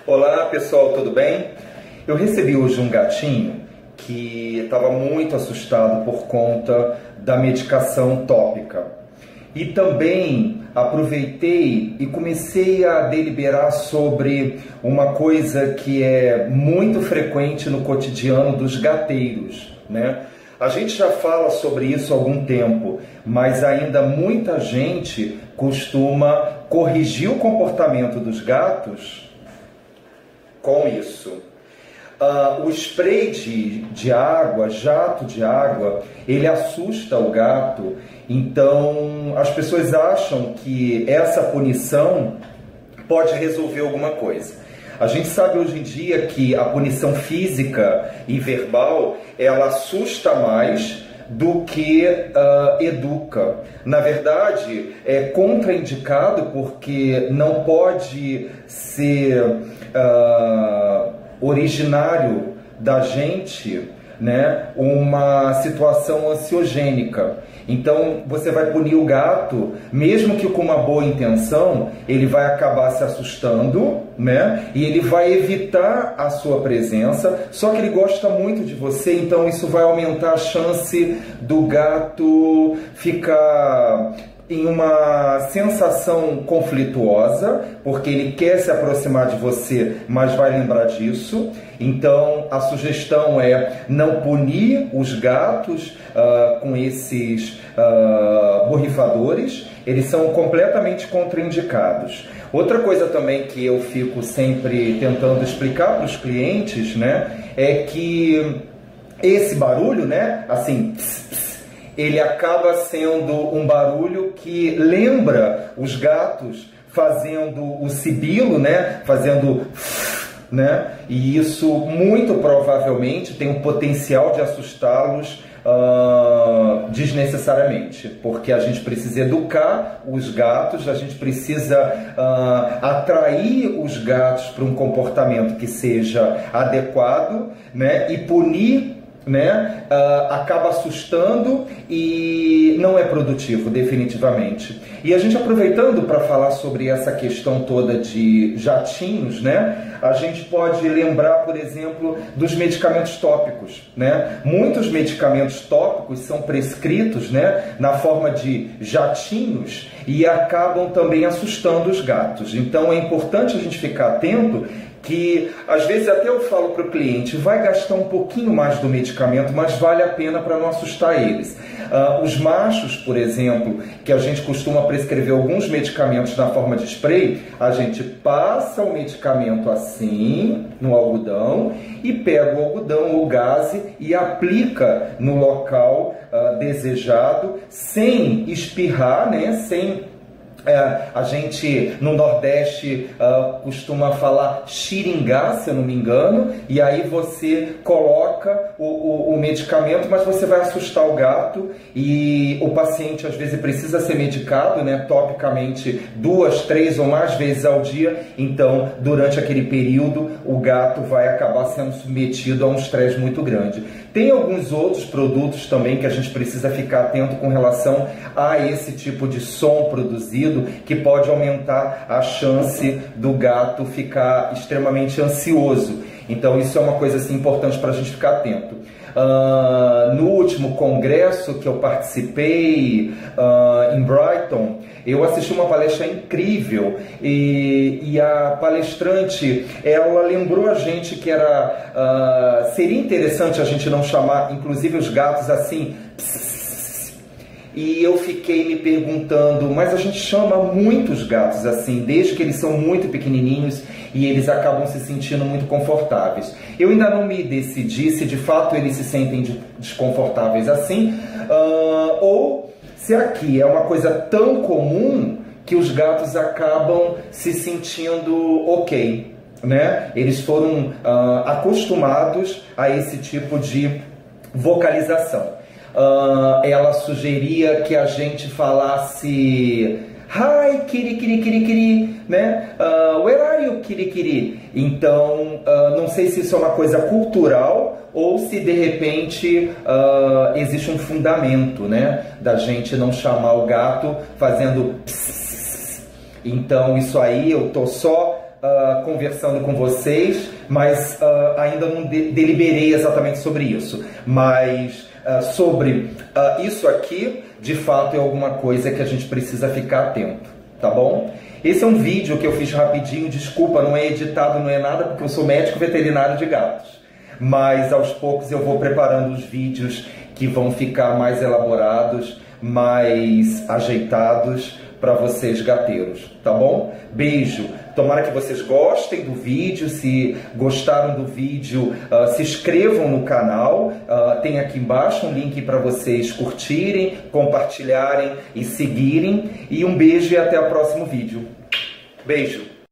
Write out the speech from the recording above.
Olá pessoal, tudo bem? Eu recebi hoje um gatinho que estava muito assustado por conta da medicação tópica. E também aproveitei e comecei a deliberar sobre uma coisa que é muito frequente no cotidiano dos gateiros, né? A gente já fala sobre isso há algum tempo, mas ainda muita gente costuma corrigir o comportamento dos gatos com isso. O spray de água, jato de água, ele assusta o gato, então as pessoas acham que essa punição pode resolver alguma coisa. A gente sabe hoje em dia que a punição física e verbal, ela assusta mais do que educa. Na verdade, é contraindicado porque não pode ser originário da gente, né, uma situação ansiogênica. Então você vai punir o gato, mesmo que com uma boa intenção, ele vai acabar se assustando, né? E ele vai evitar a sua presença, só que ele gosta muito de você, então isso vai aumentar a chance do gato ficar em uma sensação conflituosa, porque ele quer se aproximar de você, mas vai lembrar disso. Então a sugestão é não punir os gatos com esses borrifadores, eles são completamente contraindicados. Outra coisa também que eu fico sempre tentando explicar para os clientes, né, é que esse barulho, né, assim, ele acaba sendo um barulho que lembra os gatos fazendo o sibilo, né? Fazendo, né? E isso muito provavelmente tem um potencial de assustá-los desnecessariamente, porque a gente precisa educar os gatos, a gente precisa atrair os gatos para um comportamento que seja adequado, né? E punir, né, acaba assustando e não é produtivo, definitivamente. E a gente, aproveitando para falar sobre essa questão toda de jatinhos, né, a gente pode lembrar, por exemplo, dos medicamentos tópicos, né? Muitos medicamentos tópicos são prescritos, né, na forma de jatinhos e acabam também assustando os gatos. Então é importante a gente ficar atento que às vezes até eu falo para o cliente, vai gastar um pouquinho mais do medicamento, mas vale a pena para não assustar eles. Os machos, por exemplo, que a gente costuma prescrever alguns medicamentos na forma de spray, a gente passa o medicamento assim, no algodão, e pega o algodão ou gaze e aplica no local desejado, sem espirrar, né, sem... a gente no Nordeste costuma falar xiringar, se eu não me engano, e aí você coloca o medicamento, mas você vai assustar o gato, e o paciente às vezes precisa ser medicado, né, topicamente 2, 3 ou mais vezes ao dia, então durante aquele período o gato vai acabar sendo submetido a um estresse muito grande. Tem alguns outros produtos também que a gente precisa ficar atento com relação a esse tipo de som produzido, que pode aumentar a chance do gato ficar extremamente ansioso. Então isso é uma coisa assim, importante para a gente ficar atento. No último congresso que eu participei em Brighton, eu assisti uma palestra incrível e a palestrante, ela lembrou a gente que seria interessante a gente não chamar inclusive os gatos assim, e eu fiquei me perguntando, mas a gente chama muitos gatos assim, desde que eles são muito pequenininhos e eles acabam se sentindo muito confortáveis. Eu ainda não me decidi se de fato eles se sentem desconfortáveis assim, ou se aqui é uma coisa tão comum que os gatos acabam se sentindo ok, né? Eles foram acostumados a esse tipo de vocalização. Ela sugeria que a gente falasse Hi, kitty, kitty, kitty, kitty, né? Where are you, kitty, kitty? Então, não sei se isso é uma coisa cultural ou se de repente existe um fundamento, né? Da gente não chamar o gato fazendo pss. Então, isso aí eu tô só conversando com vocês, mas ainda não deliberei exatamente sobre isso. Mas sobre isso aqui, de fato, é alguma coisa que a gente precisa ficar atento, tá bom? Esse é um vídeo que eu fiz rapidinho, desculpa, não é editado, não é nada, porque eu sou médico veterinário de gatos. Mas aos poucos eu vou preparando os vídeos que vão ficar mais elaborados, mais ajeitados para vocês gateiros, tá bom? Beijo! Tomara que vocês gostem do vídeo. Se gostaram do vídeo, se inscrevam no canal. Tem aqui embaixo um link para vocês curtirem, compartilharem e seguirem. E um beijo e até o próximo vídeo. Beijo!